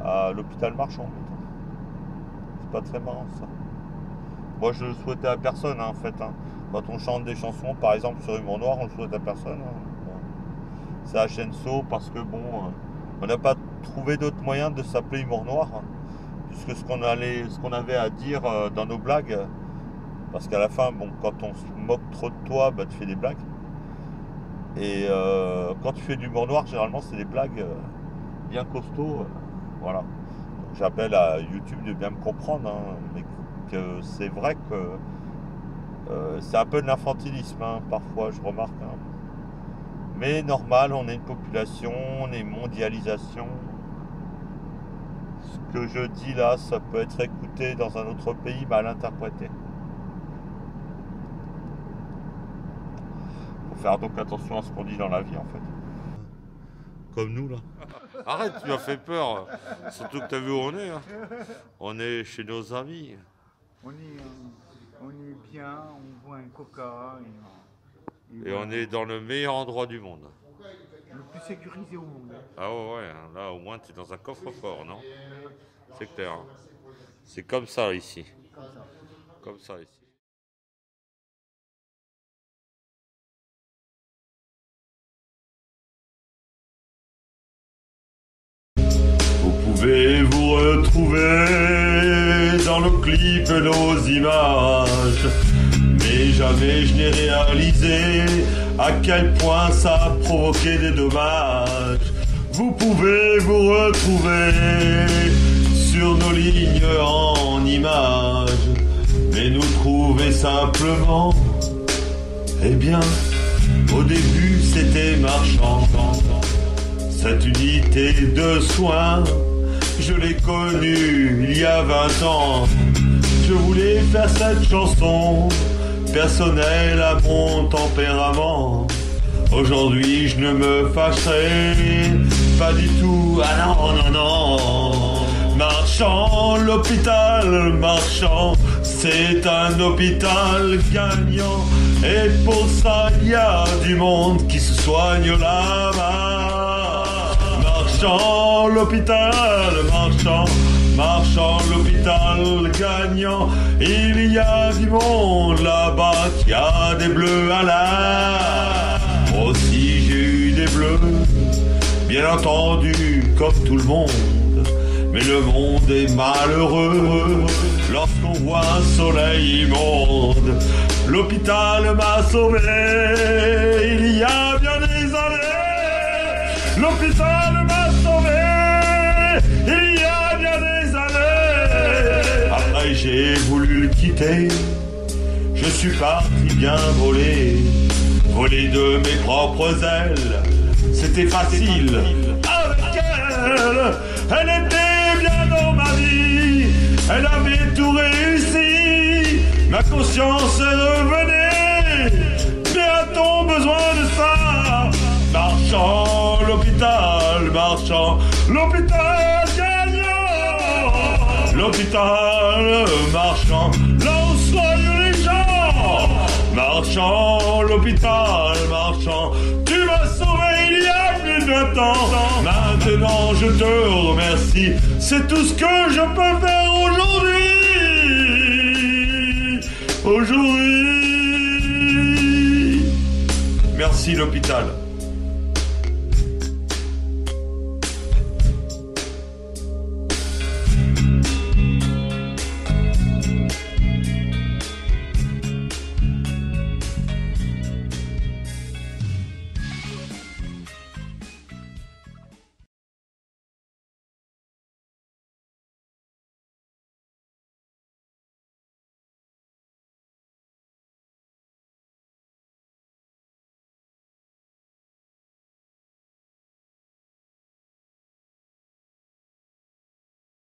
à l'hôpital Marchand. C'est pas très marrant ça. Moi je le souhaitais à personne hein, en fait. Hein. Quand on chante des chansons, par exemple sur Humour Noir, on le souhaite à personne. Hein. Bon. C'est à Chenso parce que bon, on n'a pas trouvé d'autre moyen de s'appeler Humour Noir. Hein, puisque ce qu'on avait à dire dans nos blagues, parce qu'à la fin, bon, quand on se moque trop de toi, bah, tu fais des blagues. Et quand tu fais de l'humour noir, généralement c'est des blagues bien costauds. Voilà. Donc, j'appelle à YouTube de bien me comprendre, hein, mais que c'est vrai que c'est un peu de l'infantilisme, hein, parfois, je remarque. Hein. Mais normal, on est une population, on est mondialisation. Ce que je dis là, ça peut être écouté dans un autre pays, mal interprété. Faut faire donc attention à ce qu'on dit dans la vie, en fait. Comme nous, là. Arrête, tu m'as fait peur. Surtout que t'as vu où on est. Hein. On est chez nos amis. On est bien, on boit un coca. Et on est dans le meilleur endroit du monde. Le plus sécurisé au monde. Ah ouais, là au moins t'es dans un coffre-fort, non? C'est clair. Hein. C'est comme ça ici. Comme ça ici. Vous pouvez vous retrouver dans nos clips, nos images. Mais jamais je n'ai réalisé à quel point ça a provoqué des dommages. Vous pouvez vous retrouver sur nos lignes en images, mais nous trouver simplement, eh bien, au début c'était marchand. Cette unité de soins, je l'ai connue il y a 20 ans. Je voulais faire cette chanson personnelle à mon tempérament. Aujourd'hui je ne me fâcherai pas du tout. Ah non, non, non. Marchand, l'hôpital Marchand, c'est un hôpital gagnant. Et pour ça il y a du monde qui se soigne là-bas. Marchand, l'hôpital Marchand, Marchand, l'hôpital gagnant. Il y a du monde là-bas qui a des bleus à l'âme. Moi aussi j'ai eu des bleus, bien entendu, comme tout le monde. Mais le monde est malheureux lorsqu'on voit un soleil immonde. L'hôpital m'a sauvé il y a bien des années. L'hôpital m'a sauvé il y a bien des années. Après j'ai voulu le quitter, je suis parti bien voler. Voler de mes propres ailes, c'était facile. Avec elle était bien dans ma vie. Elle avait tout réussi. Ma conscience revenait. Mais a-t-on besoin de ça? Marchand, l'hôpital Marchand, l'hôpital gagnant. L'hôpital Marchand, là où soignent les gens. Marchand, l'hôpital Marchand, tu m'as sauvé il y a plus de 20 ans. Maintenant je te remercie, c'est tout ce que je peux faire aujourd'hui. Aujourd'hui. Merci l'hôpital.